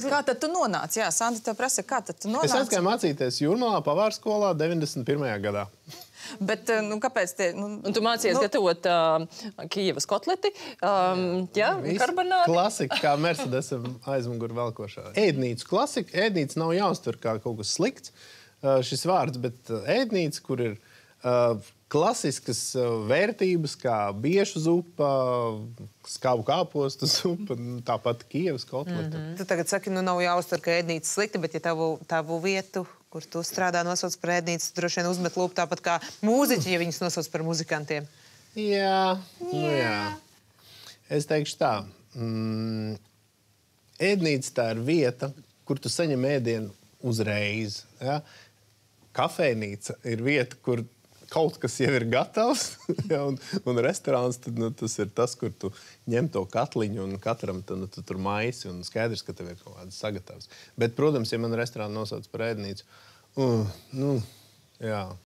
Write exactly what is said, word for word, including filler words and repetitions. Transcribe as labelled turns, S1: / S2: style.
S1: Kā tad tu nonāci? Jā, Sandra, tev prasa, kā tad tu nonāci?
S2: Es aizgāju mācīties Jūrmalā pavārskolā deviņdesmit pirmajā gadā.
S1: Bet, nu, kāpēc te... Nu,
S3: un tu mācījies
S1: nu,
S3: gatavot uh, Kijevas kotleti, um, jā, jā karbonādi.
S2: Klasika, kā Mercedesam aizmuguri velkošā. Ēdnīca klasika. Ēdnīca nav jāuztver kā kaut kas slikts, uh, šis vārds, bet uh, ēdnīca, kur ir uh, klasiskas uh, vērtības, kā biešu zupa, skābu kāpostu zupa, tāpat Kijevas kotleta.
S4: Mm-hmm. Tu tagad saki, nu nav jāuztver, ka ēdnīca slikta, bet ja tavu, tavu vietu, kur tu strādā, nosauc par ēdnīcu, droši vien uzmet lūpu tāpat kā mūziķi, ja viņus nosauc par muzikantiem.
S2: Jā, nu jā. Es teikšu tā. Mm, ēdnīca tā ir vieta, kur tu saņem ēdienu uzreiz. Ja? Kafejnīca ir vieta, kur kaut kas jau ir gatavs, ja, un, un restorāns, tad, nu, tas ir tas, kur tu ņem to katliņu un katram tad, nu, tu tur maisi, un skaidrs, ka tev ir kaut kāds sagatavs. Bet, protams, ja man restorānu nosauc par ēdnīcu, uh, nu, jā,